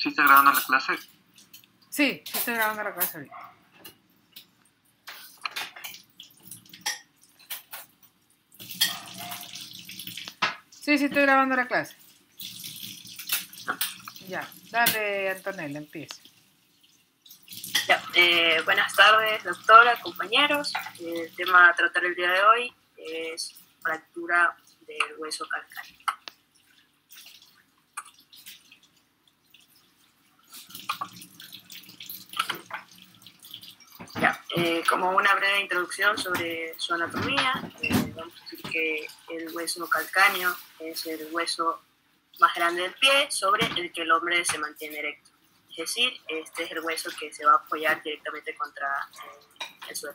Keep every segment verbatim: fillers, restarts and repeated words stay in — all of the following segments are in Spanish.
está grabando la clase? Sí, sí estoy grabando la clase ahorita. Sí, sí estoy grabando la clase. Ya, dale, Antonella, empieza. Ya, eh, buenas tardes, doctora, compañeros. El tema a tratar el día de hoy es fractura del hueso calcáneo. Ya, eh, como una breve introducción sobre su anatomía, eh, vamos a decir que el hueso calcáneo es el hueso más grande del pie sobre el que el hombre se mantiene erecto. Es decir, este es el hueso que se va a apoyar directamente contra eh, el suelo.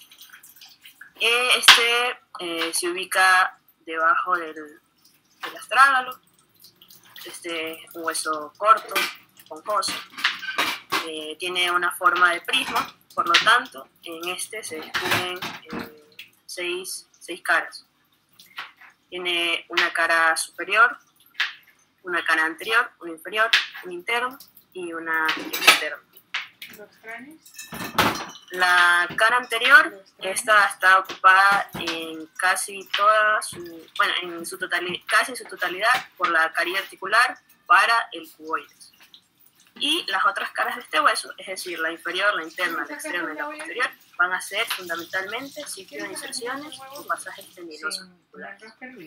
Este eh, se ubica debajo del, del astrágalo. Este es un hueso corto, esponjoso. Eh, tiene una forma de prisma, por lo tanto, en este se descubren eh, seis, seis caras. Tiene una cara superior, una cara anterior, una inferior, un interno y una externa. ¿Lo extrañas? La cara anterior, esta está ocupada en casi toda su, bueno, en su totalidad, casi en su totalidad por la caries articular para el cuboides. Y las otras caras de este hueso, es decir, la inferior, la interna, la externa y la posterior, van a ser fundamentalmente sitio de inserciones o pasajes tendinosos articulares.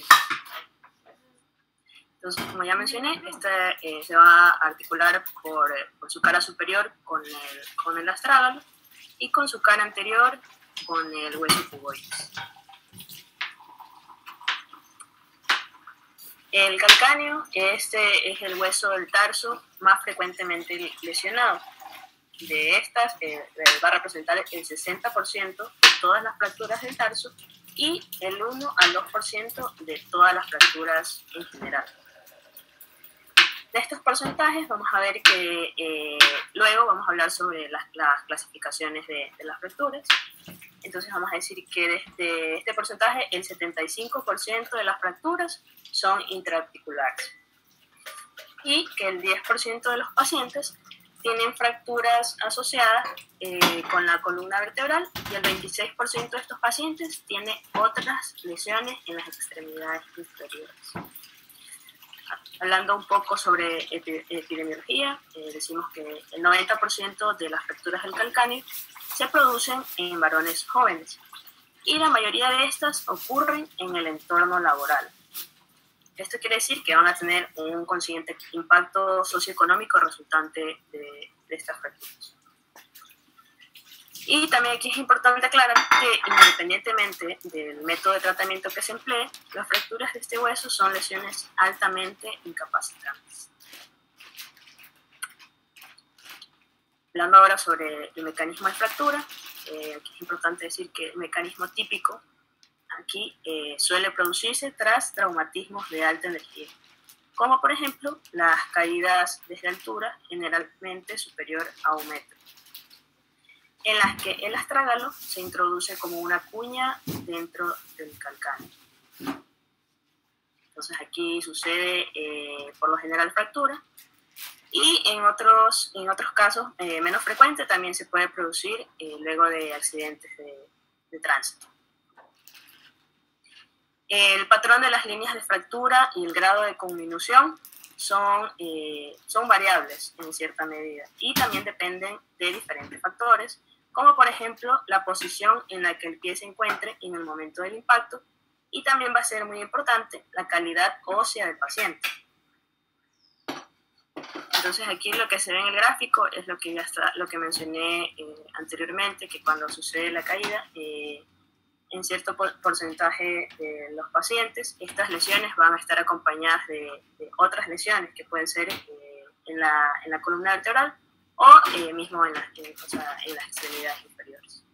Entonces, como ya mencioné, esta eh, se va a articular por, por su cara superior con el, con el astrágalo y con su cara anterior con el hueso cuboides. El calcáneo, este es el hueso del tarso más frecuentemente lesionado. De estas, eh, va a representar el sesenta por ciento de todas las fracturas del tarso y el uno al dos por ciento de todas las fracturas en general. De estos porcentajes vamos a ver que eh, luego vamos a hablar sobre las, las clasificaciones de, de las fracturas. Entonces vamos a decir que desde este porcentaje el setenta y cinco por ciento de las fracturas son intraarticulares y que el diez por ciento de los pacientes tienen fracturas asociadas eh, con la columna vertebral y el veintiséis por ciento de estos pacientes tiene otras lesiones en las extremidades inferiores. Hablando un poco sobre epi epidemiología, eh, decimos que el noventa por ciento de las fracturas del calcáneo se producen en varones jóvenes y la mayoría de estas ocurren en el entorno laboral. Esto quiere decir que van a tener un consiguiente impacto socioeconómico resultante de, de estas fracturas. Y también aquí es importante aclarar que independientemente del método de tratamiento que se emplee, las fracturas de este hueso son lesiones altamente incapacitantes. Hablando ahora sobre el mecanismo de fractura, eh, aquí es importante decir que el mecanismo típico aquí eh, suele producirse tras traumatismos de alta energía, como por ejemplo las caídas desde altura generalmente superior a un metro, en las que el astrágalo se introduce como una cuña dentro del calcáneo. Entonces aquí sucede eh, por lo general fractura y en otros, en otros casos eh, menos frecuentes también se puede producir eh, luego de accidentes de, de tránsito. El patrón de las líneas de fractura y el grado de conminución son, eh, son variables en cierta medida y también dependen de diferentes factores, como por ejemplo la posición en la que el pie se encuentre en el momento del impacto, y también va a ser muy importante la calidad ósea del paciente. Entonces aquí lo que se ve en el gráfico es lo que ya está, lo que mencioné eh, anteriormente, que cuando sucede la caída, eh, en cierto porcentaje de los pacientes, estas lesiones van a estar acompañadas de, de otras lesiones que pueden ser eh, en, la, en la columna vertebral o eh, mismo en, la, en, o sea, en las extremidades inferiores.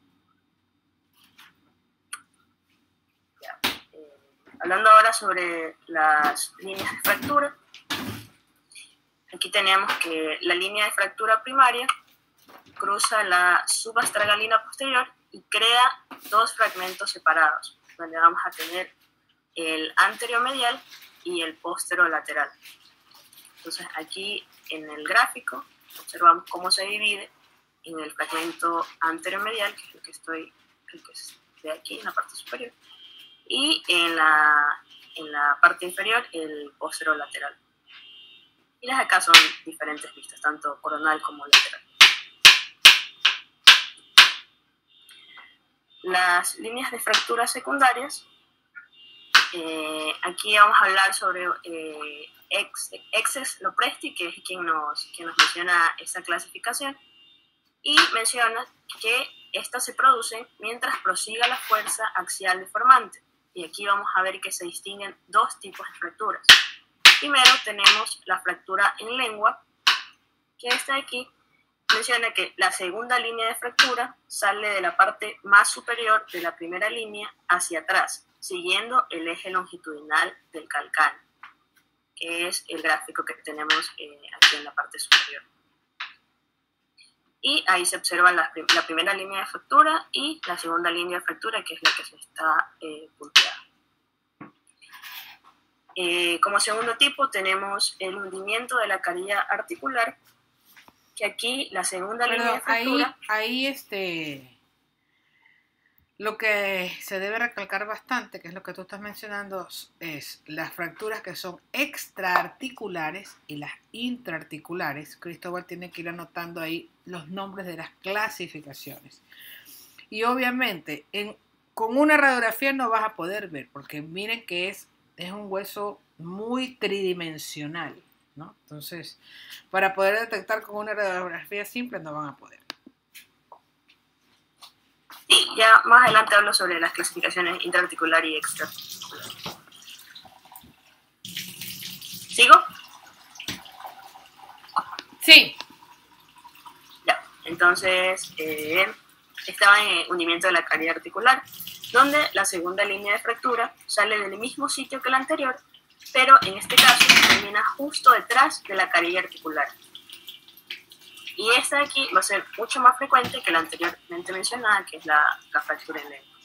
Ya. Eh, hablando ahora sobre las líneas de fractura, aquí tenemos que la línea de fractura primaria cruza la subastragalina posterior y crea dos fragmentos separados, donde vamos a tener el anteromedial y el posterolateral. Entonces aquí en el gráfico observamos cómo se divide en el fragmento anteromedial, que es el que estoy, el que es de aquí, en la parte superior, y en la, en la parte inferior el posterolateral. Y las acá son diferentes vistas, tanto coronal como lateral. Las líneas de fracturas secundarias, eh, aquí vamos a hablar sobre eh, ex, Exes Lopresti, que es quien nos, quien nos menciona esta clasificación, y menciona que estas se producen mientras prosiga la fuerza axial deformante. Y aquí vamos a ver que se distinguen dos tipos de fracturas. Primero tenemos la fractura en lengua, que esta de aquí menciona que la segunda línea de fractura sale de la parte más superior de la primera línea hacia atrás, siguiendo el eje longitudinal del calcáneo, que es el gráfico que tenemos eh, aquí en la parte superior. Y ahí se observa la, la primera línea de fractura y la segunda línea de fractura, que es la que se está eh, punteada. Eh, como segundo tipo tenemos el hundimiento de la carilla articular, que aquí la segunda Perdón, línea de fractura... Ahí, ahí este, lo que se debe recalcar bastante, que es lo que tú estás mencionando, es las fracturas que son extraarticulares y las intraarticulares. Cristóbal tiene que ir anotando ahí los nombres de las clasificaciones. Y obviamente en, con una radiografía no vas a poder ver, porque miren que es, es un hueso muy tridimensional, ¿no? Entonces, para poder detectar con una radiografía simple no van a poder. Sí, ya más adelante hablo sobre las clasificaciones intraarticular y extraarticular. ¿Sigo? Sí. Ya, entonces eh, estaba en hundimiento de la carilla articular, donde la segunda línea de fractura sale del mismo sitio que la anterior, pero en este caso termina justo detrás de la carilla articular. Y esta de aquí va a ser mucho más frecuente que la anteriormente mencionada, que es la, la fractura en lengua.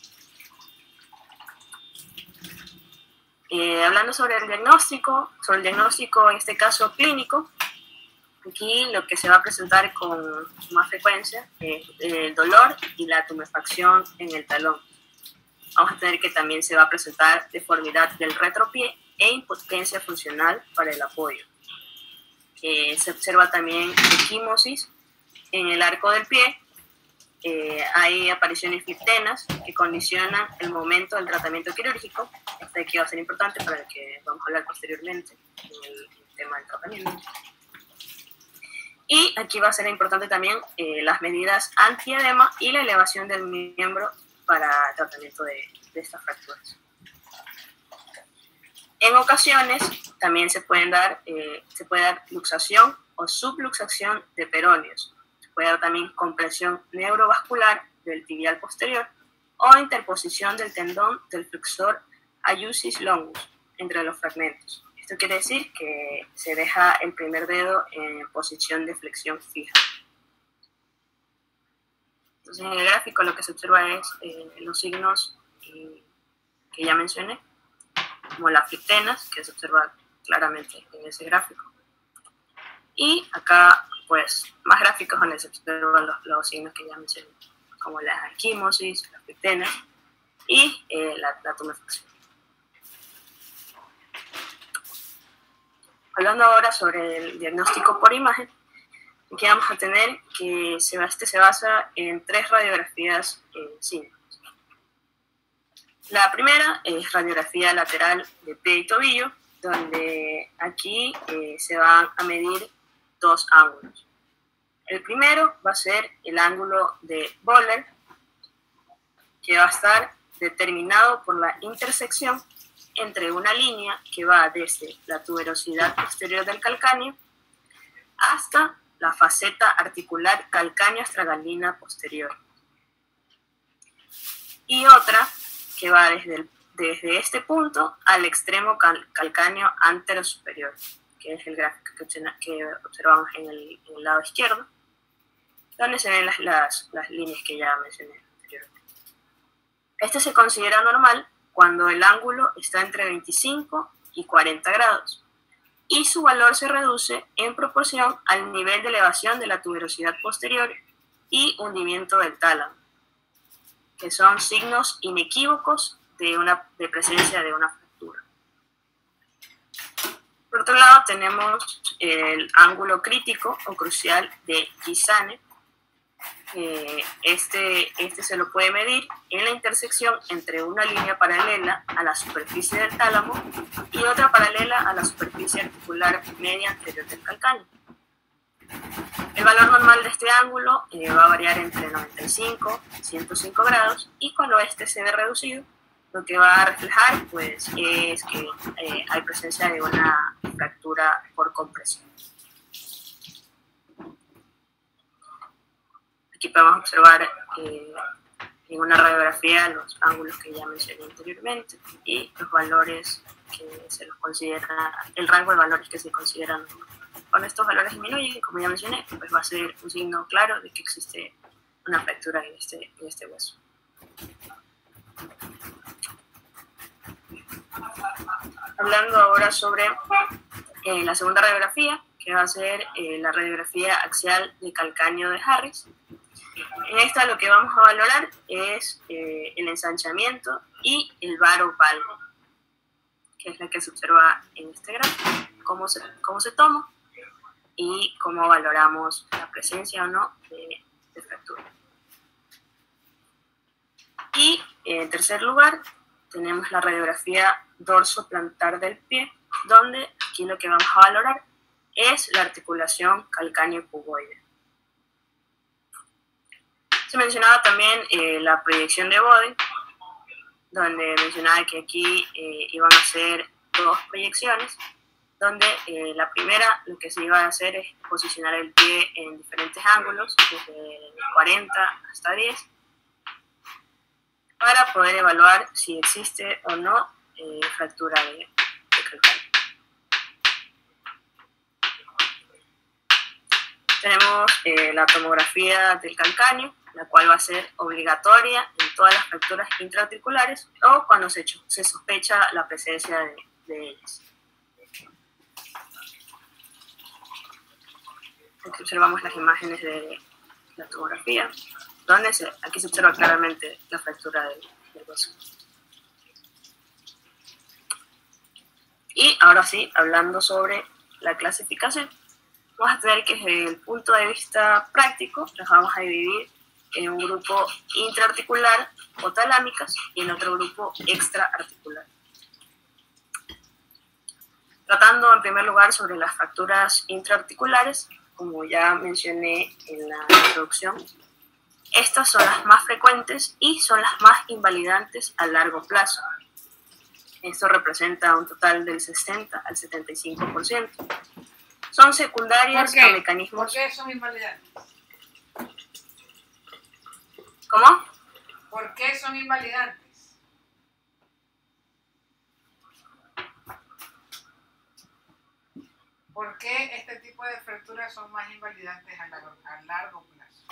Eh, hablando sobre el diagnóstico, sobre el diagnóstico en este caso clínico, aquí lo que se va a presentar con más frecuencia es el dolor y la tumefacción en el talón. Vamos a tener que también se va a presentar deformidad del retropié e impotencia funcional para el apoyo. Eh, se observa también equimosis en el arco del pie. Eh, hay apariciones fliptenas que condicionan el momento del tratamiento quirúrgico. Este aquí va a ser importante para el que vamos a hablar posteriormente en el, en el tema del tratamiento. Y aquí va a ser importante también eh, las medidas antiedema y la elevación del miembro para el tratamiento de, de estas fracturas. En ocasiones también se, pueden dar, eh, se puede dar luxación o subluxación de peroneos. Se puede dar también compresión neurovascular del tibial posterior o interposición del tendón del flexor iusis longus entre los fragmentos. Esto quiere decir que se deja el primer dedo en posición de flexión fija. Entonces, en el gráfico lo que se observa es eh, los signos eh, que ya mencioné, como las fliptenas, que se observa claramente en ese gráfico. Y acá, pues, más gráficos donde se observan los, los signos que ya mencioné, como la equimosis, las fliptenas y eh, la, la tumefacción. Hablando ahora sobre el diagnóstico por imagen, aquí vamos a tener que se, este se basa en tres radiografías eh, simples. La primera es radiografía lateral de pie y tobillo, donde aquí eh, se van a medir dos ángulos. El primero va a ser el ángulo de Böhler, que va a estar determinado por la intersección entre una línea que va desde la tuberosidad posterior del calcáneo hasta la faceta articular calcáneo-astragalina posterior. Y otra que va desde, el, desde este punto al extremo cal, calcáneo antero superior, que es el gráfico que, que observamos en el, en el lado izquierdo, donde se ven las, las, las líneas que ya mencioné anteriormente. Este se considera normal cuando el ángulo está entre veinticinco y cuarenta grados, y su valor se reduce en proporción al nivel de elevación de la tuberosidad posterior y hundimiento del tálamo, que son signos inequívocos de, una, de presencia de una fractura. Por otro lado, tenemos el ángulo crítico o crucial de Giesecke. Eh, este, este se lo puede medir en la intersección entre una línea paralela a la superficie del tálamo y otra paralela a la superficie articular media anterior del calcáneo. El valor normal de este ángulo eh, va a variar entre noventa y cinco y ciento cinco grados, y cuando este se ve reducido, lo que va a reflejar pues, es que eh, hay presencia de una fractura por compresión. Aquí podemos observar eh, en una radiografía los ángulos que ya mencioné anteriormente y los valores que se los considera, el rango de valores que se consideran. Cuando estos valores disminuyen, como ya mencioné, pues va a ser un signo claro de que existe una fractura en este, en este hueso. Hablando ahora sobre eh, la segunda radiografía, que va a ser eh, la radiografía axial de calcáneo de Harris. En esta lo que vamos a valorar es eh, el ensanchamiento y el varo valvo, que es la que se observa en este gráfico, cómo se, cómo se toma y cómo valoramos la presencia o no de, de fractura. Y en tercer lugar tenemos la radiografía dorsoplantar del pie, donde aquí lo que vamos a valorar es la articulación calcáneo-puboide. Se mencionaba también eh, la proyección de Bode, donde mencionaba que aquí eh, iban a ser dos proyecciones, donde eh, la primera lo que se iba a hacer es posicionar el pie en diferentes ángulos, desde cuarenta hasta diez, para poder evaluar si existe o no eh, fractura de, de calcáneo. Tenemos eh, la tomografía del calcáneo, la cual va a ser obligatoria en todas las fracturas intraarticulares o cuando se, se sospecha la presencia de, de ellas. Aquí observamos las imágenes de la tomografía, donde se, aquí se observa claramente la fractura del, del hueso. Y ahora sí, hablando sobre la clasificación, vamos a tener que desde el punto de vista práctico, las vamos a dividir en un grupo intraarticular o talámicas y en otro grupo extraarticular. Tratando en primer lugar sobre las fracturas intraarticulares, como ya mencioné en la introducción, estas son las más frecuentes y son las más invalidantes a largo plazo. Esto representa un total del sesenta al setenta y cinco por ciento. Son secundarias ¿Por qué? a mecanismos... ¿Por qué son invalidantes? ¿Cómo? ¿Por qué son invalidantes? ¿Por qué este tipo de fracturas son más invalidantes a largo, a largo plazo?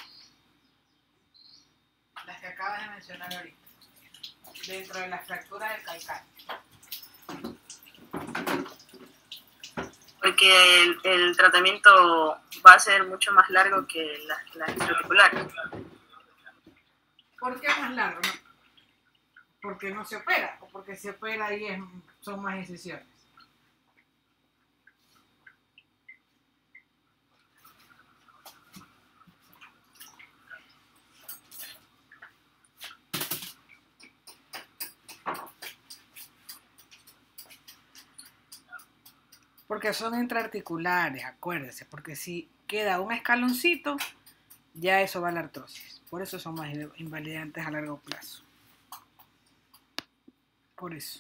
Las que acabas de mencionar ahorita, dentro de las fracturas del calcáneo. Porque el, el tratamiento va a ser mucho más largo que las la intraarticulares. ¿Por qué más largo? No? Porque no se opera, o porque se opera y es, son más incisiones. Porque son intraarticulares, acuérdense, porque si queda un escaloncito, ya eso va a la artrosis. Por eso son más invalidantes a largo plazo. Por eso.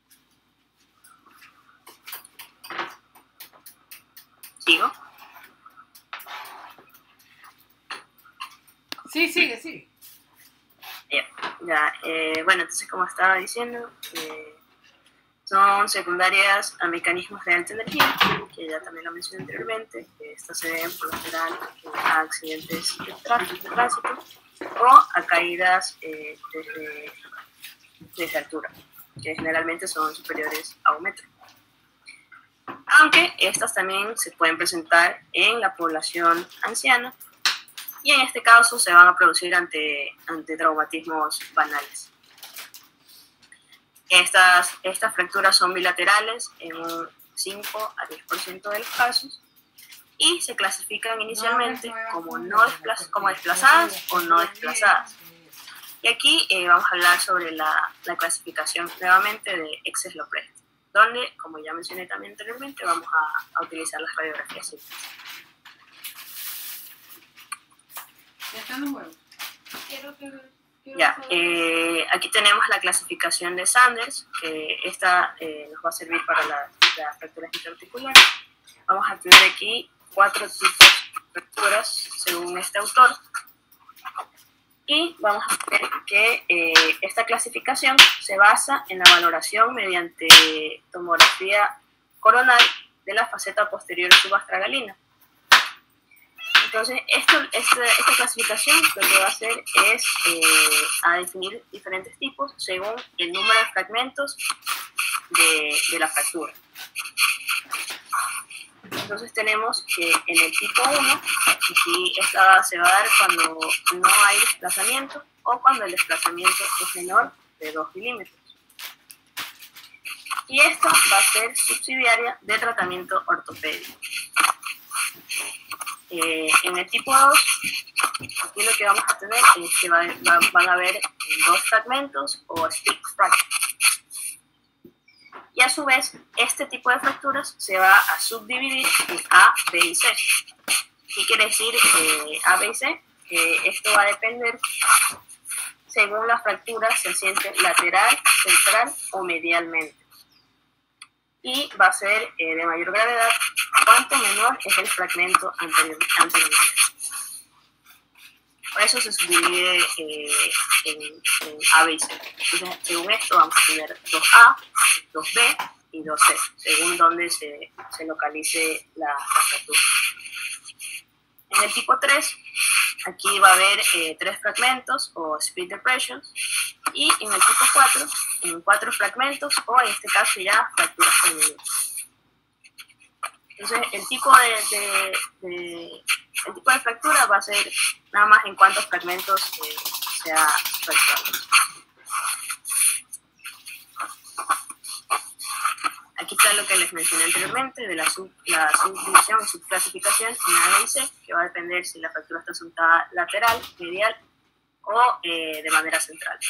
¿Sigo? Sí, sigue, sigue. Ya, ya eh, bueno, entonces como estaba diciendo, eh, son secundarias a mecanismos de alta energía, que ya también lo mencioné anteriormente. Estas se deben por lo general a accidentes de tránsito, de tránsito o a caídas eh, desde, desde altura, que generalmente son superiores a un metro. aunque estas también se pueden presentar en la población anciana y en este caso se van a producir ante, ante traumatismos banales. Estas, estas fracturas son bilaterales en un cinco a diez por ciento de los casos y se clasifican inicialmente como, no desplaz, como desplazadas o no desplazadas. Y aquí eh, vamos a hablar sobre la, la clasificación nuevamente de Exes-Lopresti, donde, como ya mencioné también anteriormente, vamos a, a utilizar las radiografías simples. ¿Ya están los huevos? Quiero que, quiero Ya, saber- eh, aquí tenemos la clasificación de Sanders, que esta eh, nos va a servir para la- las fracturas interarticulares. Vamos a tener aquí cuatro tipos de fracturas según este autor. Y vamos a ver que eh, esta clasificación se basa en la valoración mediante tomografía coronal de la faceta posterior subastragalina. Entonces, esto, esta, esta clasificación lo que va a hacer es eh, a definir diferentes tipos según el número de fragmentos de, de la fractura. Entonces tenemos que en el tipo uno, aquí esta se va a dar cuando no hay desplazamiento o cuando el desplazamiento es menor de dos milímetros. Y esta va a ser subsidiaria de tratamiento ortopédico. Eh, en el tipo dos, aquí lo que vamos a tener es que va, va, van a haber dos fragmentos o stick fractures. Y a su vez, este tipo de fracturas se va a subdividir en A, B y C. ¿Qué quiere decir eh, A, B y C? Eh, esto va a depender según la fractura se asiente lateral, central o medialmente. Y va a ser eh, de mayor gravedad cuanto menor es el fragmento anterior. anterior. Por eso se subdivide eh, en, en A, B y C. Entonces, según esto, vamos a tener dos A, dos B y dos C, según donde se, se localice la, la fractura. En el tipo tres, aquí va a haber eh, tres fragmentos o split depressions, y en el tipo cuatro, en cuatro fragmentos o en este caso ya fracturas femeninas. Entonces, el tipo de, de, de, el tipo de fractura va a ser nada más en cuántos fragmentos eh, sea fracturado. Aquí está lo que les mencioné anteriormente de la, sub, la subdivisión y subclasificación en A, B y C, que va a depender si la fractura está asuntada lateral, medial o eh, de manera central.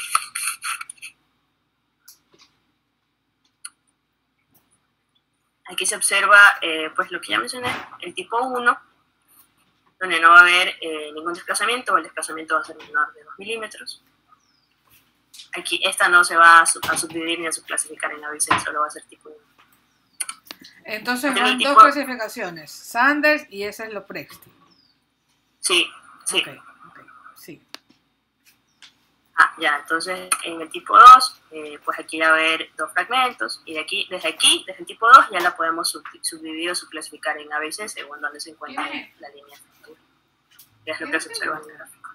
Aquí se observa eh, pues lo que ya mencioné, el tipo uno, donde no va a haber eh, ningún desplazamiento, o el desplazamiento va a ser menor de dos milímetros. Aquí esta no se va a, sub, a subdividir ni a subclasificar en A, B y C, solo va a ser tipo uno. Entonces Pero van el dos tipo- clasificaciones, Sanders y ese es Lopresti. Sí, sí. Ok, ok, sí. Ah, ya, entonces en el tipo dos, eh, pues aquí ya va a haber dos fragmentos, y de aquí, desde aquí, desde el tipo dos, ya la podemos sub, subdividir o subclasificar en A, B y C según donde se encuentra la línea de fractura. Que es lo que se observa en el gráfico.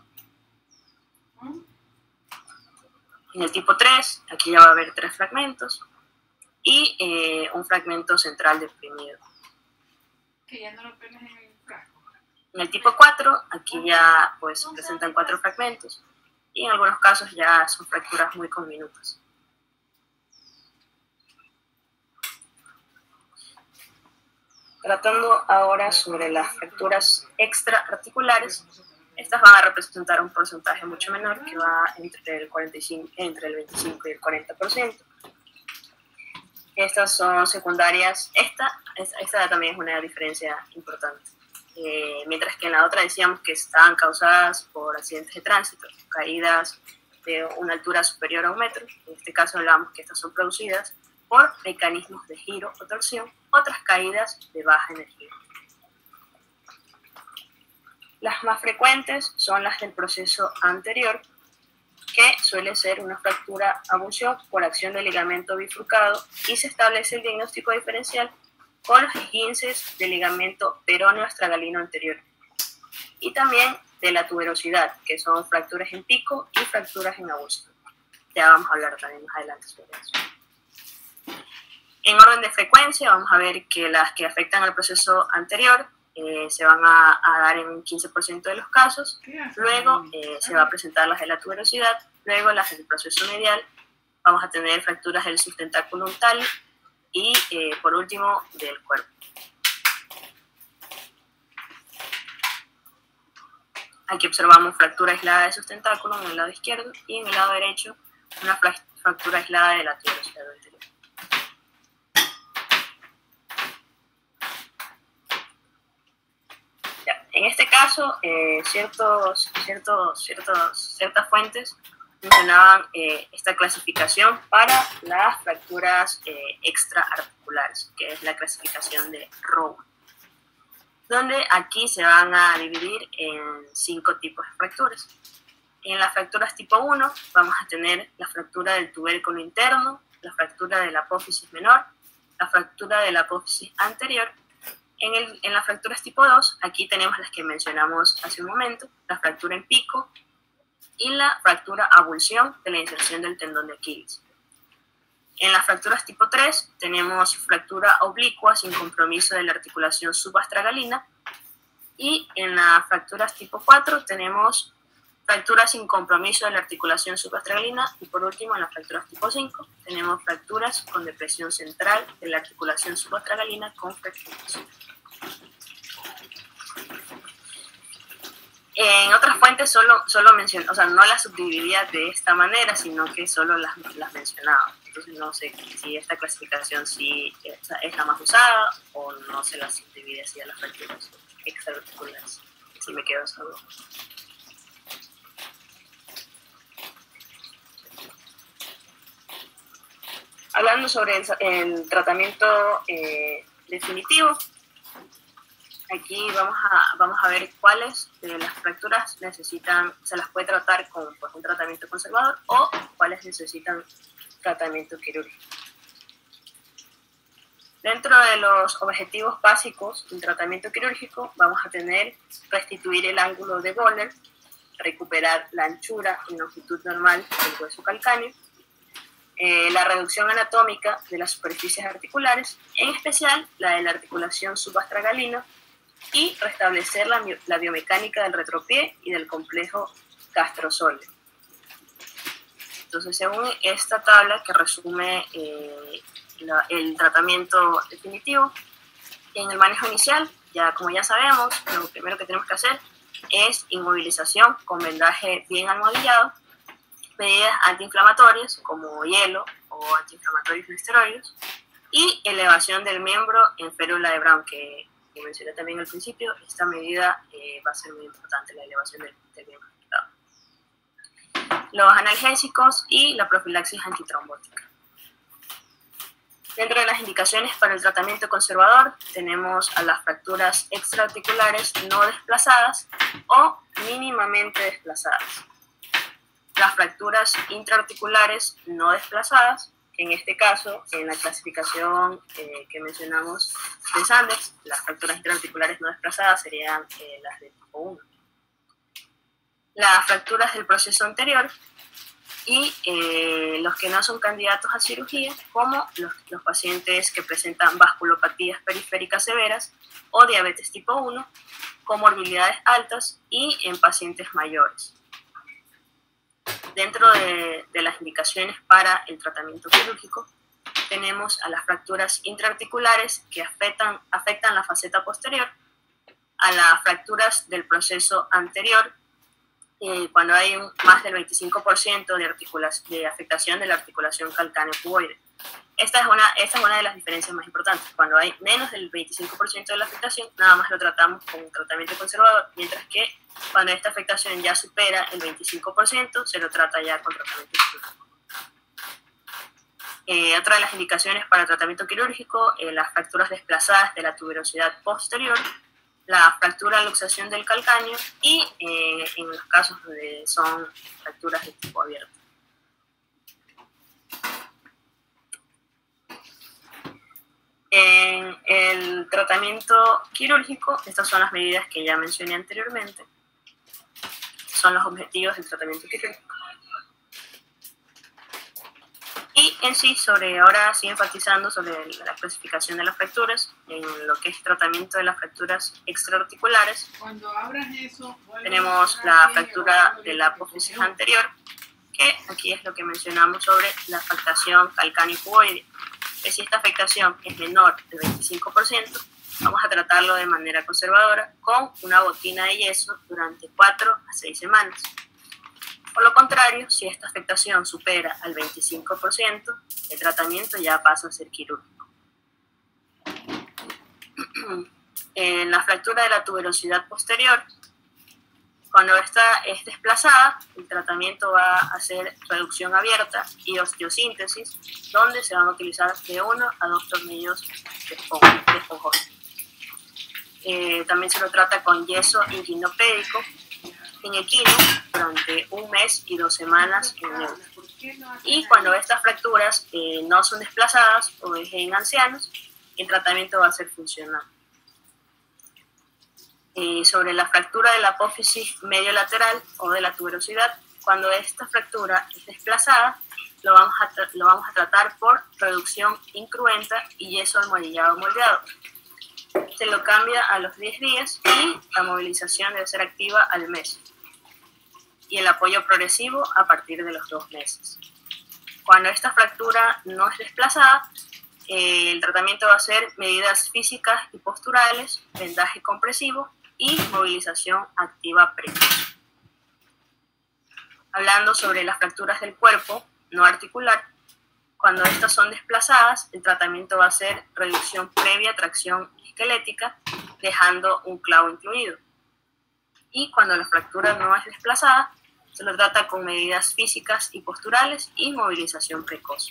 En el tipo tres, aquí ya va a haber tres fragmentos, y eh, un fragmento central deprimido. Que ya no lo pegas en el frasco. En el tipo cuatro, aquí ya pues presentan cuatro fragmentos, y en algunos casos ya son fracturas muy conminutas. Tratando ahora sobre las fracturas extraarticulares, estas van a representar un porcentaje mucho menor, que va entre el, cuarenta y cinco, entre el veinticinco y el cuarenta por ciento. Estas son secundarias. Esta, esta también es una diferencia importante. Eh, mientras que en la otra decíamos que estaban causadas por accidentes de tránsito, caídas de una altura superior a un metro. En este caso hablamos que estas son producidas por mecanismos de giro o torsión, otras caídas de baja energía. Las más frecuentes son las del proceso anterior, que suele ser una fractura abulsión por acción del ligamento bifurcado, y se establece el diagnóstico diferencial con los esguinces del ligamento peroneo astragalino anterior, y también de la tuberosidad, que son fracturas en pico y fracturas en abulsión. Ya vamos a hablar también más adelante sobre eso. En orden de frecuencia, vamos a ver que las que afectan al proceso anterior eh, se van a, a dar en un quince por ciento de los casos, luego eh, se va a presentar las de la tuberosidad, luego las del proceso medial, vamos a tener fracturas del sustentáculo tal y eh, por último del cuerpo. Aquí observamos fractura aislada del sustentáculo en el lado izquierdo y en el lado derecho una fractura aislada de la tuberosidad anterior. Ya, en este caso, eh, ciertos, ciertos, ciertos, ciertas fuentes mencionaban eh, esta clasificación para las fracturas eh, extraarticulares, que es la clasificación de Rowan, donde aquí se van a dividir en cinco tipos de fracturas. En las fracturas tipo uno vamos a tener la fractura del tubérculo interno, la fractura de la apófisis menor, la fractura de la apófisis anterior. En, el, en las fracturas tipo dos, aquí tenemos las que mencionamos hace un momento, la fractura en pico y la fractura avulsión de la inserción del tendón de Aquiles. En las fracturas tipo tres tenemos fractura oblicua sin compromiso de la articulación subastragalina y en las fracturas tipo cuatro tenemos fracturas sin compromiso de la articulación subastragalina y por último en las fracturas tipo cinco tenemos fracturas con depresión central de la articulación subastragalina con fracturación. En otras fuentes solo, solo mencioné, o sea, no las subdividía de esta manera, sino que solo las, las mencionaba. Entonces no sé si esta clasificación sí es, es la más usada o no se las subdivide así a las fracturas extraarticulares. Si me quedo solo. Hablando sobre el, el tratamiento eh, definitivo, aquí vamos a, vamos a ver cuáles de las fracturas necesitan, se las puede tratar con pues, un tratamiento conservador o cuáles necesitan tratamiento quirúrgico. Dentro de los objetivos básicos del tratamiento quirúrgico vamos a tener restituir el ángulo de Böhler, recuperar la anchura y longitud normal del hueso calcáneo, eh, la reducción anatómica de las superficies articulares, en especial la de la articulación subastragalina, y restablecer la, la biomecánica del retropié y del complejo gastrosóleo. Entonces, según esta tabla que resume eh, la, el tratamiento definitivo, en el manejo inicial, ya como ya sabemos, lo primero que tenemos que hacer es inmovilización con vendaje bien almohadillado, medidas antiinflamatorias como hielo o antiinflamatorios no esteroides, y elevación del miembro en férula de Brown, que como mencioné también al principio, esta medida eh, va a ser muy importante, la elevación del, del miembro afectado. Los analgésicos y la profilaxis antitrombótica. Dentro de las indicaciones para el tratamiento conservador tenemos a las fracturas extraarticulares no desplazadas o mínimamente desplazadas. Las fracturas intraarticulares no desplazadas, que en este caso, en la clasificación eh, que mencionamos de Sanders, las fracturas intraarticulares no desplazadas serían eh, las de tipo uno. Las fracturas del proceso anterior y eh, los que no son candidatos a cirugía, como los, los pacientes que presentan vasculopatías periféricas severas o diabetes tipo uno, comorbilidades altas y en pacientes mayores. Dentro de, de las indicaciones para el tratamiento quirúrgico, tenemos a las fracturas intraarticulares que afectan, afectan la faceta posterior, a las fracturas del proceso anterior, eh, cuando hay un, más del veinticinco por ciento de, de afectación de la articulación calcáneo-puboide. Esta es, una, esta es una de las diferencias más importantes. Cuando hay menos del veinticinco por ciento de la afectación, nada más lo tratamos con un tratamiento conservador, mientras que cuando esta afectación ya supera el veinticinco por ciento, se lo trata ya con tratamiento quirúrgico. Eh, otra de las indicaciones para el tratamiento quirúrgico, eh, las fracturas desplazadas de la tuberosidad posterior, la fractura de luxación del calcáneo y eh, en los casos donde son fracturas de tipo abierto. En el tratamiento quirúrgico, estas son las medidas que ya mencioné anteriormente, son los objetivos del tratamiento quirúrgico. Y en sí, sobre ahora sí enfatizando sobre la clasificación de las fracturas, en lo que es tratamiento de las fracturas extraarticulares, Cuando abras eso, tenemos la fractura de la apófisis anterior, que aquí es lo que mencionamos sobre la afectación calcáneo-cuboidea. Que si esta afectación es menor del veinticinco por ciento, vamos a tratarlo de manera conservadora con una botina de yeso durante cuatro a seis semanas. Por lo contrario, si esta afectación supera al veinticinco por ciento, el tratamiento ya pasa a ser quirúrgico. En la fractura de la tuberosidad posterior, cuando esta es desplazada, el tratamiento va a ser reducción abierta y osteosíntesis, donde se van a utilizar de uno a dos tornillos de esponjosa. Eh, también se lo trata con yeso inguinopédico en equino durante un mes y dos semanas en neutro. Y cuando estas fracturas eh, no son desplazadas o es en ancianos, el tratamiento va a ser funcional. Eh, sobre la fractura de la apófisis medio lateral o de la tuberosidad, cuando esta fractura es desplazada, lo vamos a, lo vamos a tratar por reducción incruenta y yeso almohadillado moldeado. Se lo cambia a los diez días y la movilización debe ser activa al mes. Y el apoyo progresivo a partir de los dos meses. Cuando esta fractura no es desplazada, eh, el tratamiento va a ser medidas físicas y posturales, vendaje compresivo y movilización activa precoz. Hablando sobre las fracturas del cuerpo no articular, cuando estas son desplazadas, el tratamiento va a ser reducción previa tracción esquelética, dejando un clavo incluido. Y cuando la fractura no es desplazada, se lo trata con medidas físicas y posturales y movilización precoz.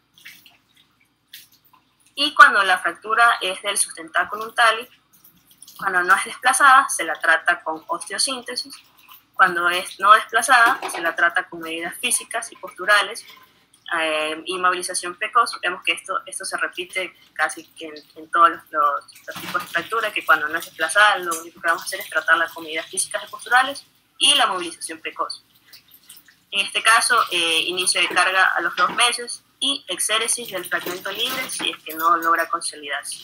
Y cuando la fractura es del sustentáculo tali, cuando no es desplazada, se la trata con osteosíntesis. Cuando es no desplazada, se la trata con medidas físicas y posturales eh, y movilización precoz. Vemos que esto, esto se repite casi que en, en todos los, los, los tipos de fractura, que cuando no es desplazada, lo único que vamos a hacer es tratarla con medidas físicas y posturales y la movilización precoz. En este caso, eh, inicio de carga a los dos meses y exéresis del fragmento libre si es que no logra consolidarse.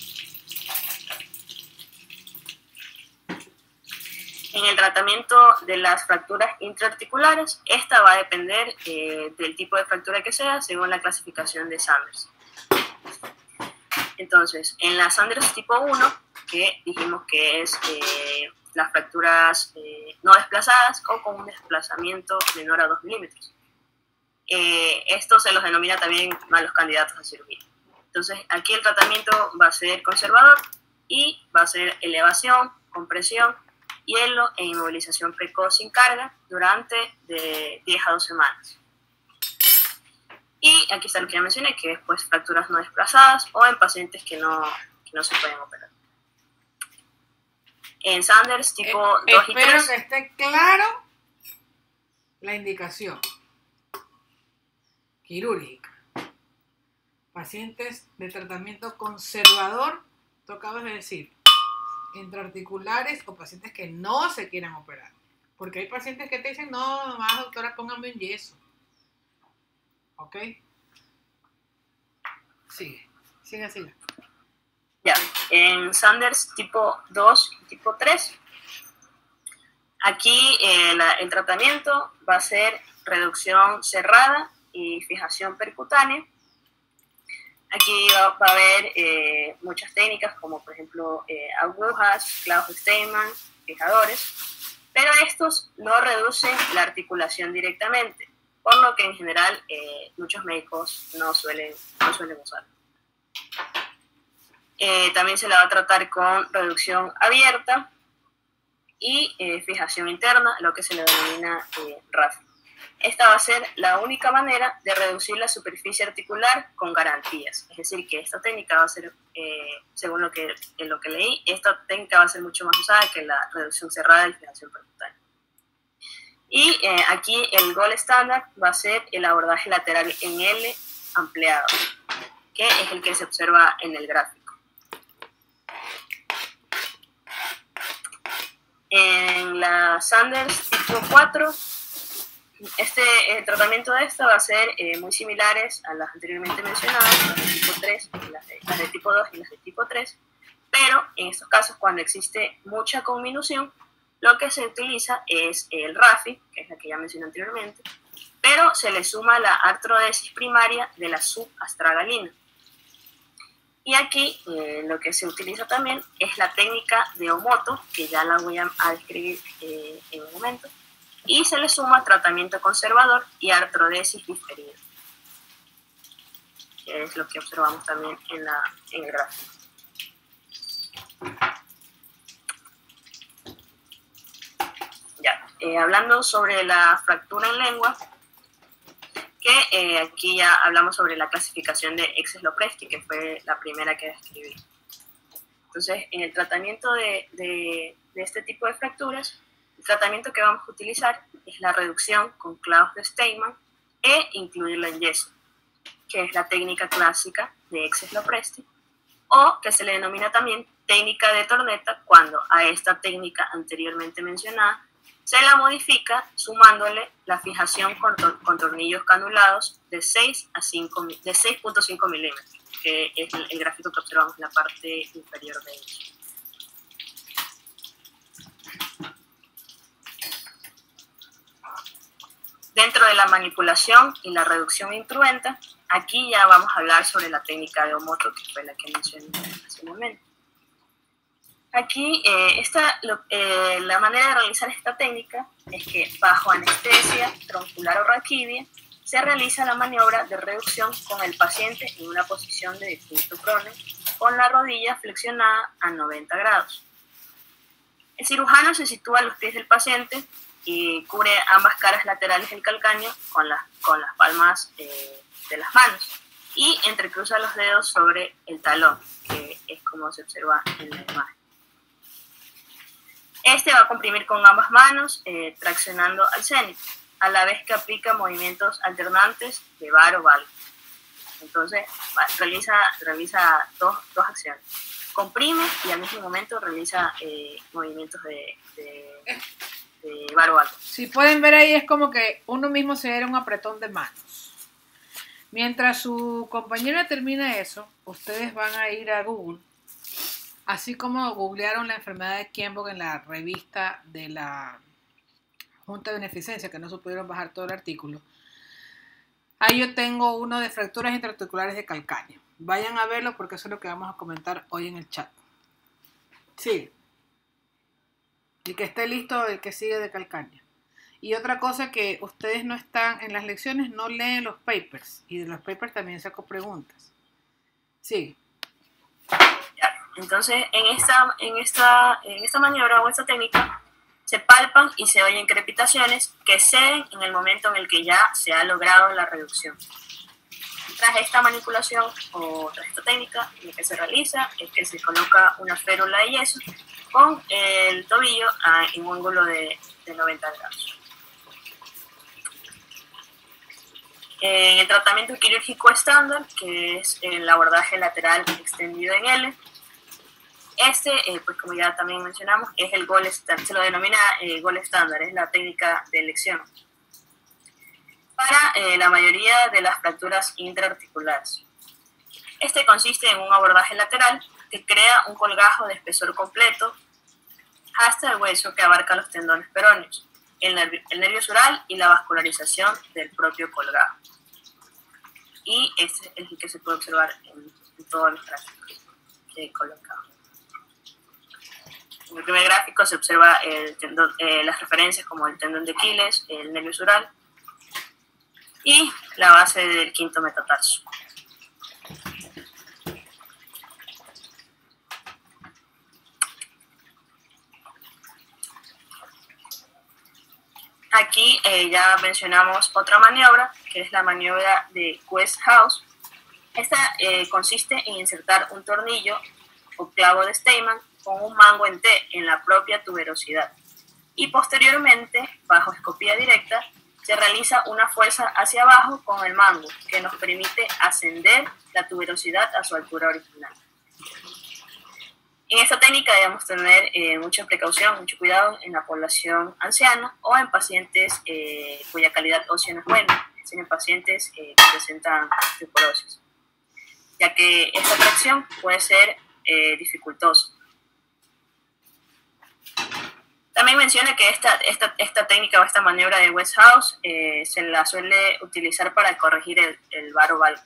En el tratamiento de las fracturas intraarticulares, esta va a depender eh, del tipo de fractura que sea según la clasificación de Sanders. Entonces, en la Sanders tipo uno, que dijimos que es eh, las fracturas eh, no desplazadas o con un desplazamiento menor a dos milímetros. Eh, esto se los denomina también malos candidatos a cirugía. Entonces, aquí el tratamiento va a ser conservador y va a ser elevación, compresión, hielo e inmovilización precoz sin carga durante de diez a dos semanas. Y aquí está lo que ya mencioné, que es pues, fracturas no desplazadas o en pacientes que no, que no se pueden operar. En Sanders tipo eh, dos y tres... Espero que esté claro la indicación quirúrgica. Pacientes de tratamiento conservador, tú acabas de decir, intraarticulares o pacientes que no se quieran operar. Porque hay pacientes que te dicen, no, nomás doctora, póngame un yeso. ¿Ok? Sigue, sigue, sigue. Ya, en Sanders tipo dos y tipo tres, aquí eh, la, el tratamiento va a ser reducción cerrada y fijación percutánea. Aquí va, va a haber eh, muchas técnicas como por ejemplo eh, agujas, clavos Steinmann, fijadores, pero estos no reducen la articulación directamente, por lo que en general eh, muchos médicos no suelen, no suelen usar. Eh, también se la va a tratar con reducción abierta y eh, fijación interna, lo que se le denomina eh, R A F. Esta va a ser la única manera de reducir la superficie articular con garantías. Es decir, que esta técnica va a ser, eh, según lo que, en lo que leí, esta técnica va a ser mucho más usada que la reducción cerrada y fijación percutánea. Y eh, aquí el gold estándar va a ser el abordaje lateral en L ampliado, que es el que se observa en el gráfico. En la Sanders tipo cuatro, Este el tratamiento de esta va a ser eh, muy similares a las anteriormente mencionadas, las de tipo tres, las de, las de tipo dos y las de tipo tres, pero en estos casos cuando existe mucha conminución, lo que se utiliza es el R A F I, que es la que ya mencioné anteriormente, pero se le suma la artrodesis primaria de la subastragalina. Y aquí eh, lo que se utiliza también es la técnica de Omoto, que ya la voy a, a describir eh, en un momento, y se le suma tratamiento conservador y artrodesis diferida, que es lo que observamos también en, la, en el gráfico. Ya, eh, hablando sobre la fractura en lengua, que eh, aquí ya hablamos sobre la clasificación de Exes-Lopresti, que fue la primera que describí. Entonces, en el tratamiento de, de, de este tipo de fracturas, el tratamiento que vamos a utilizar es la reducción con clavos de Steinmann e incluirla en yeso, que es la técnica clásica de Exes-Lopresti, o que se le denomina también técnica de torneta cuando a esta técnica anteriormente mencionada se la modifica sumándole la fijación con, tor con tornillos canulados de seis punto cinco milímetros, que es el, el gráfico que observamos en la parte inferior de ellos. Dentro de la manipulación y la reducción incruenta, aquí ya vamos a hablar sobre la técnica de Omoto, que fue la que mencioné hace un momento. Aquí, eh, esta, lo, eh, la manera de realizar esta técnica es que bajo anestesia troncular o raquídea se realiza la maniobra de reducción con el paciente en una posición de quinto prone, con la rodilla flexionada a noventa grados. El cirujano se sitúa a los pies del paciente y cubre ambas caras laterales del calcáneo con, la, con las palmas eh, de las manos y entrecruza los dedos sobre el talón, que es como se observa en la imagen. Este va a comprimir con ambas manos, eh, traccionando al cénito, a la vez que aplica movimientos alternantes de bar o valgo. Entonces, va, realiza, realiza dos, dos acciones. Comprime y al mismo momento realiza eh, movimientos de, de, de bar o valgo. Si pueden ver ahí, es como que uno mismo se diera un apretón de manos. Mientras su compañera termina eso, ustedes van a ir a Google. Así como googlearon la enfermedad de Kienbock en la revista de la Junta de Beneficencia, que no se pudieron bajar todo el artículo, ahí yo tengo uno de fracturas intraarticulares de calcáneo. Vayan a verlo porque eso es lo que vamos a comentar hoy en el chat. Sí. Y que esté listo el que sigue de calcáneo. Y otra cosa que ustedes no están en las lecciones, no leen los papers. Y de los papers también saco preguntas. Sí. Entonces, en esta, en, esta, en esta maniobra o esta técnica, se palpan y se oyen crepitaciones que ceden en el momento en el que ya se ha logrado la reducción. Tras esta manipulación o tras esta técnica, lo que se realiza es que se coloca una férula de yeso con el tobillo a, en un ángulo de, de noventa grados. En el tratamiento quirúrgico estándar, que es el abordaje lateral extendido en L, este, eh, pues como ya también mencionamos, es el gol estándar, se lo denomina eh, gol estándar, es la técnica de elección para eh, la mayoría de las fracturas intraarticulares. Este consiste en un abordaje lateral que crea un colgajo de espesor completo hasta el hueso que abarca los tendones peroneos, el nervio, el nervio sural y la vascularización del propio colgajo. Y este es el que se puede observar en, en todos los gráficos que colocado. En el primer gráfico se observa el tendón, eh, las referencias como el tendón de Aquiles, el nervio sural y la base del quinto metatarso. Aquí eh, ya mencionamos otra maniobra, que es la maniobra de Westhouse. Esta eh, consiste en insertar un tornillo o clavo de Steinmann con un mango en T en la propia tuberosidad. Y posteriormente, bajo escopía directa, se realiza una fuerza hacia abajo con el mango, que nos permite ascender la tuberosidad a su altura original. En esta técnica debemos tener eh, mucha precaución, mucho cuidado en la población anciana o en pacientes eh, cuya calidad ósea no es buena, es decir, en pacientes eh, que presentan osteoporosis, ya que esta tracción puede ser eh, dificultosa. También menciona que esta, esta, esta técnica o esta maniobra de Westhouse eh, se la suele utilizar para corregir el, el varo valgus.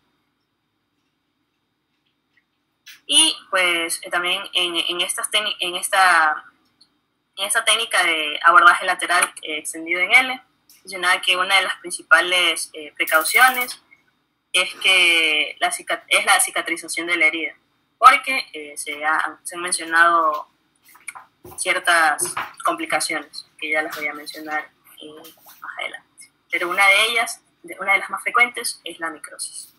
Y pues eh, también en, en, estas en, esta, en esta técnica de abordaje lateral eh, extendido en L, mencionaba que una de las principales eh, precauciones es, que la, es la cicatrización de la herida, porque eh, se, ha, se han mencionado ciertas complicaciones que ya las voy a mencionar eh, más adelante. Pero una de ellas, una de las más frecuentes, es la necrosis.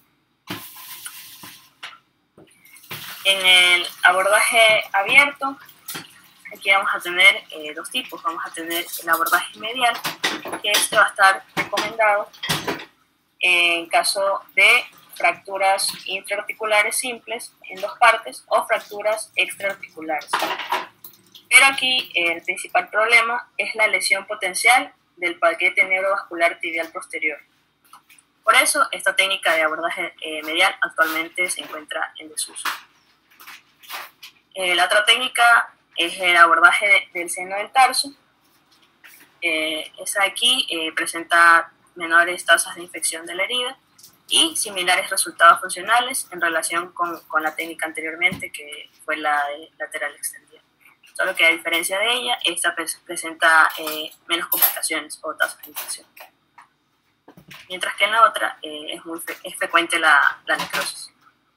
En el abordaje abierto, aquí vamos a tener eh, dos tipos. Vamos a tener el abordaje medial, que este va a estar recomendado en caso de fracturas intraarticulares simples en dos partes o fracturas extraarticulares. Pero aquí eh, el principal problema es la lesión potencial del paquete neurovascular tibial posterior. Por eso, esta técnica de abordaje eh, medial actualmente se encuentra en desuso. Eh, la otra técnica es el abordaje de, del seno del tarso. Eh, esa aquí eh, presenta menores tasas de infección de la herida y similares resultados funcionales en relación con, con la técnica anteriormente, que fue la de lateral extendida. Solo que a diferencia de ella, esta presenta eh, menos complicaciones o tasas de infección. Mientras que en la otra eh, es, muy fre es frecuente la, la necrosis.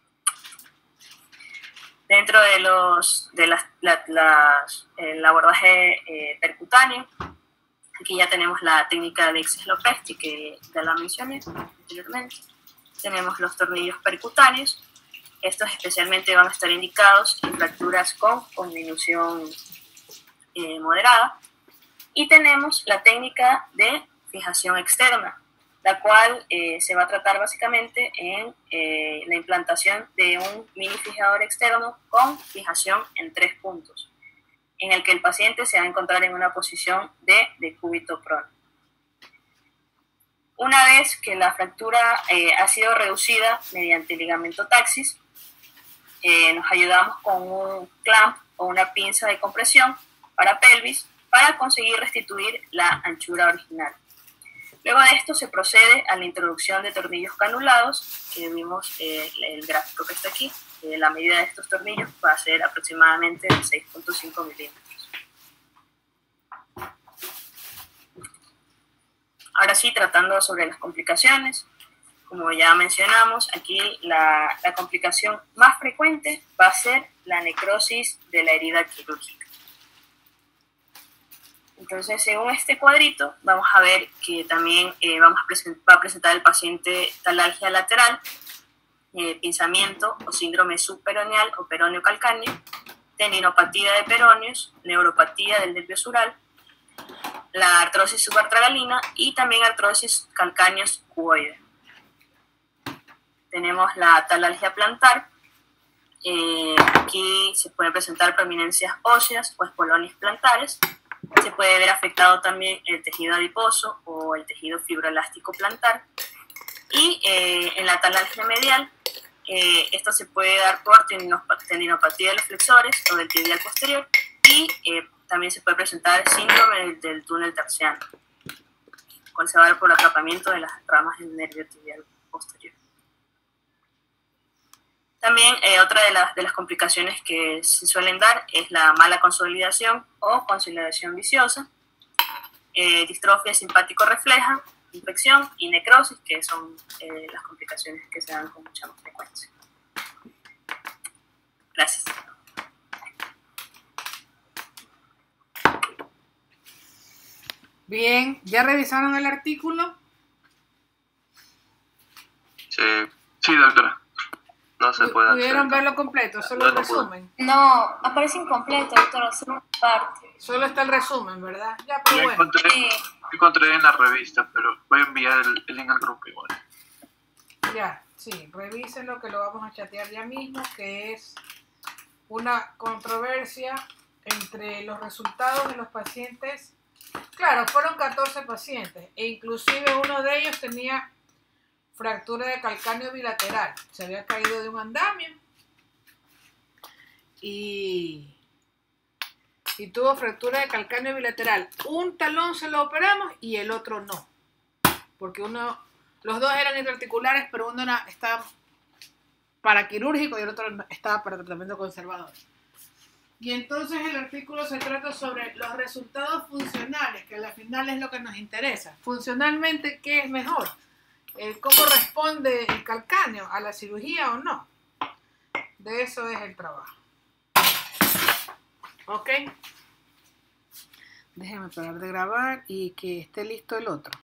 Dentro de los de las, la, las, el abordaje eh, percutáneo, aquí ya tenemos la técnica de Alexis-Lopesti, que ya la mencioné anteriormente. Tenemos los tornillos percutáneos. Estos especialmente van a estar indicados en fracturas con disminución eh, moderada. Y tenemos la técnica de fijación externa, la cual eh, se va a tratar básicamente en eh, la implantación de un mini fijador externo con fijación en tres puntos, en el que el paciente se va a encontrar en una posición de decúbito prono. Una vez que la fractura eh, ha sido reducida mediante ligamento taxis, Eh, nos ayudamos con un clamp o una pinza de compresión para pelvis para conseguir restituir la anchura original. Luego de esto se procede a la introducción de tornillos canulados, que vimos eh, el gráfico que está aquí. Eh, la medida de estos tornillos va a ser aproximadamente de seis punto cinco milímetros. Ahora sí, tratando sobre las complicaciones. Como ya mencionamos, aquí la, la complicación más frecuente va a ser la necrosis de la herida quirúrgica. Entonces, según este cuadrito, vamos a ver que también eh, vamos a present, va a presentar el paciente talalgia lateral, eh, pinzamiento o síndrome subperoneal o peroneo calcáneo, tendinopatía de peroneos, neuropatía del nervio sural, la artrosis subartragalina y también artrosis calcáneos cuboide. Tenemos la talalgia plantar. Eh, aquí se pueden presentar prominencias óseas o espolones plantares. Se puede ver afectado también el tejido adiposo o el tejido fibroelástico plantar. Y eh, en la talalgia medial, eh, esto se puede dar por tendinopatía de los flexores o del tibial posterior. Y eh, también se puede presentar síndrome del, del túnel terciano, cual se va a dar por atrapamiento de las ramas del nervio tibial posterior. También eh, otra de las, de las complicaciones que se suelen dar es la mala consolidación o consolidación viciosa, eh, distrofia simpático-refleja, infección y necrosis, que son eh, las complicaciones que se dan con mucha más frecuencia. Gracias. Bien, ¿ya revisaron el artículo? Sí, sí, doctora. No se puede hacer. ¿Pudieron verlo completo? Solo el resumen. No, aparece incompleto, doctora, solo una parte. Solo está el resumen, ¿verdad? Ya, pero Yo bueno. encontré, Sí. encontré en la revista, pero voy a enviar el, el link al grupo igual. Ya, sí, revísenlo que lo vamos a chatear ya mismo, que es una controversia entre los resultados de los pacientes. Claro, fueron catorce pacientes e inclusive uno de ellos tenía fractura de calcáneo bilateral. Se había caído de un andamio y, y tuvo fractura de calcáneo bilateral. Un talón se lo operamos y el otro no. Porque uno, los dos eran intraarticulares, pero uno era, estaba para quirúrgico y el otro estaba para tratamiento conservador. Y entonces el artículo se trata sobre los resultados funcionales, que al final es lo que nos interesa. Funcionalmente, ¿qué es mejor? Eh, ¿Cómo responde el calcáneo a la cirugía o no? De eso es el trabajo. ¿Ok? Déjenme parar de grabar y que esté listo el otro.